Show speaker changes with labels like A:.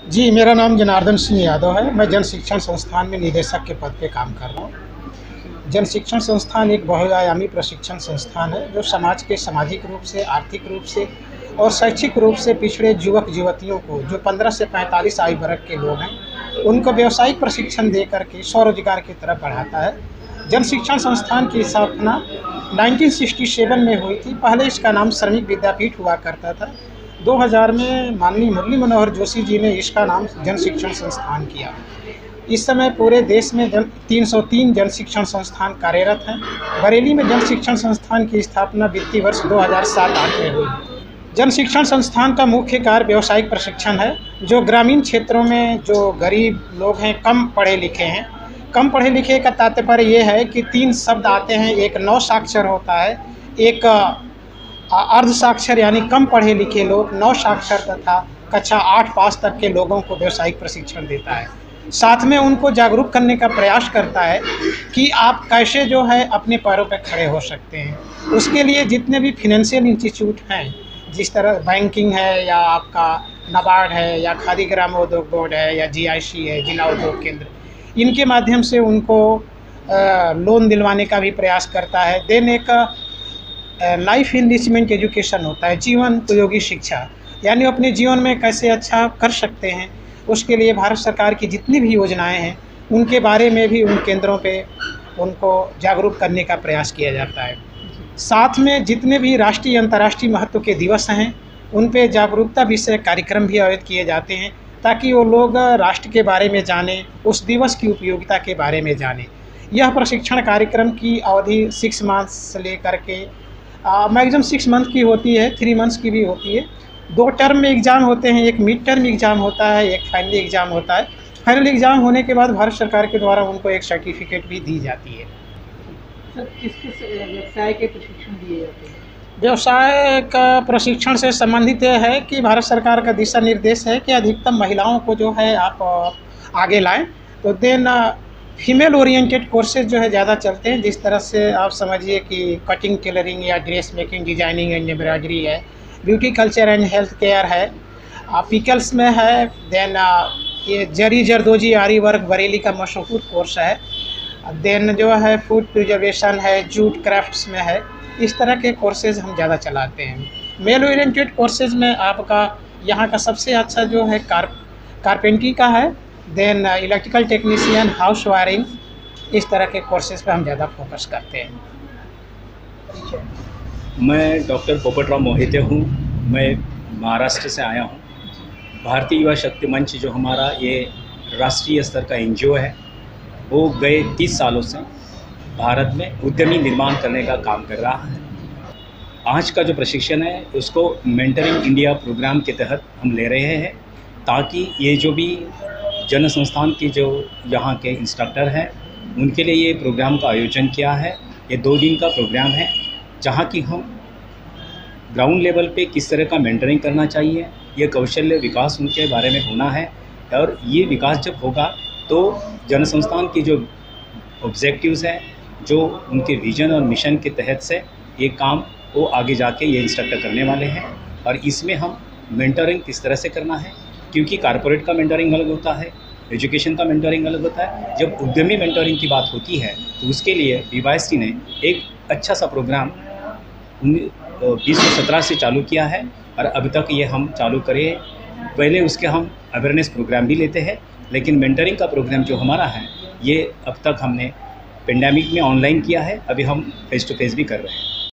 A: जी, मेरा नाम जनार्दन सिंह यादव है। मैं जन शिक्षण संस्थान में निदेशक के पद पे काम कर रहा हूँ। जन शिक्षण संस्थान एक बहुआयामी प्रशिक्षण संस्थान है, जो समाज के सामाजिक रूप से, आर्थिक रूप से और शैक्षिक रूप से पिछड़े युवक-युवतियों को, जो 15 से 45 आयु वर्ग के लोग हैं, उनको व्यावसायिक प्रशिक्षण दे कर के स्वरोजगार की तरफ बढ़ाता है। जन शिक्षण संस्थान की स्थापना 1967 में हुई थी। पहले इसका नाम श्रमिक विद्यापीठ हुआ करता था। 2000 में माननीय मुरली मनोहर जोशी जी ने इसका नाम जन शिक्षण संस्थान किया। इस समय पूरे देश में 303 जन शिक्षण संस्थान कार्यरत हैं। बरेली में जन शिक्षण संस्थान की स्थापना वित्तीय वर्ष 2007-08 में हुई। जन शिक्षण संस्थान का मुख्य कार्य व्यावसायिक प्रशिक्षण है, जो ग्रामीण क्षेत्रों में जो गरीब लोग हैं, कम पढ़े लिखे हैं। कम पढ़े लिखे का तात्पर्य ये है कि 3 शब्द आते हैं, एक नौ साक्षर होता है, एक अर्ध साक्षर यानी कम पढ़े लिखे लोग, नौ साक्षर तथा कक्षा 8 पास तक के लोगों को व्यावसायिक प्रशिक्षण देता है। साथ में उनको जागरूक करने का प्रयास करता है कि आप कैसे जो है अपने पैरों पर खड़े हो सकते हैं। उसके लिए जितने भी फाइनेंशियल इंस्टीट्यूट हैं, जिस तरह बैंकिंग है या आपका नाबार्ड है या खादी ग्रामोद्योग बोर्ड है या जीआईसी है, जिला उद्योग केंद्र, इनके माध्यम से उनको लोन दिलवाने का भी प्रयास करता है। देन एक लाइफ इनरिचमेंट एजुकेशन होता है, जीवन उपयोगी शिक्षा, यानी अपने जीवन में कैसे अच्छा कर सकते हैं, उसके लिए भारत सरकार की जितनी भी योजनाएं हैं, उनके बारे में भी उन केंद्रों पे उनको जागरूक करने का प्रयास किया जाता है। साथ में जितने भी राष्ट्रीय अंतर्राष्ट्रीय महत्व के दिवस हैं, उन पे जागरूकता विषय कार्यक्रम भी आयोजित किए जाते हैं, ताकि वो लोग राष्ट्र के बारे में जानें, उस दिवस की उपयोगिता के बारे में जानें। यह प्रशिक्षण कार्यक्रम की अवधि 6 मंथ्स से लेकर के मैक्सिमम 6 मंथ की होती है, 3 मंथ्स की भी होती है। 2 टर्म में एग्ज़ाम होते हैं, एक मिड टर्म एग्ज़ाम होता है, एक फाइनल एग्ज़ाम होता है। फाइनल एग्ज़ाम होने के बाद भारत सरकार के द्वारा उनको एक सर्टिफिकेट भी दी जाती है।
B: सर, किस व्यवसाय के प्रशिक्षण दिए जाते हैं?
A: व्यवसाय का प्रशिक्षण से संबंधित ये है कि भारत सरकार का दिशा निर्देश है कि अधिकतम महिलाओं को जो है आप आगे लाएँ। तो देन फीमेल ओरिएंटेड कोर्सेज जो है ज़्यादा चलते हैं, जिस तरह से आप समझिए कि कटिंग, टेलरिंग या dress making, designing and embroidery है, beauty culture and health care है, पिकल्स में है, देन ये जरी जरदोजी आरी वर्क बरेली का मशहूर कोर्स है, देन जो है फूड प्रिजर्वेशन है, जूट क्राफ्ट्स में है। इस तरह के कोर्सेज हम ज़्यादा चलाते हैं। मेल ओरिएंटेड कोर्सेज में आपका यहाँ का सबसे अच्छा जो है कारपेंटरी का है, then electrical technician, house wiring, इस तरह के कोर्सेज पे हम ज़्यादा फोकस करते हैं।
C: मैं डॉक्टर पोपटराव मोहिते हूँ। मैं महाराष्ट्र से आया हूँ। भारतीय युवा शक्ति मंच जो हमारा ये राष्ट्रीय स्तर का एनजीओ है, वो गए 30 सालों से भारत में उद्यमी निर्माण करने का काम कर रहा है। आज का जो प्रशिक्षण है उसको मेंटरिंग इंडिया प्रोग्राम के तहत हम ले रहे हैं, ताकि ये जो भी जन संस्थान के जो यहाँ के इंस्ट्रक्टर हैं, उनके लिए ये प्रोग्राम का आयोजन किया है। ये 2 दिन का प्रोग्राम है, जहाँ की हम ग्राउंड लेवल पे किस तरह का मेंटरिंग करना चाहिए, ये कौशल्य विकास उनके बारे में होना है। और ये विकास जब होगा तो जन संस्थान की जो ऑब्जेक्टिव्स हैं, जो उनके विजन और मिशन के तहत से ये काम वो आगे जाके ये इंस्ट्रक्टर करने वाले हैं। और इसमें हम मेंटरिंग किस तरह से करना है, क्योंकि कॉर्पोरेट का मेंटरिंग अलग होता है, एजुकेशन का मेंटरिंग अलग होता है। जब उद्यमी मेंटरिंग की बात होती है तो उसके लिए बीवाईसी ने एक अच्छा सा प्रोग्राम 2017 से चालू किया है, और अभी तक ये हम चालू करें। पहले उसके हम अवेयरनेस प्रोग्राम भी लेते हैं, लेकिन मेंटरिंग का प्रोग्राम जो हमारा है, ये अब तक हमने पेंडेमिक में ऑनलाइन किया है, अभी हम फेस टू फेस भी कर रहे हैं।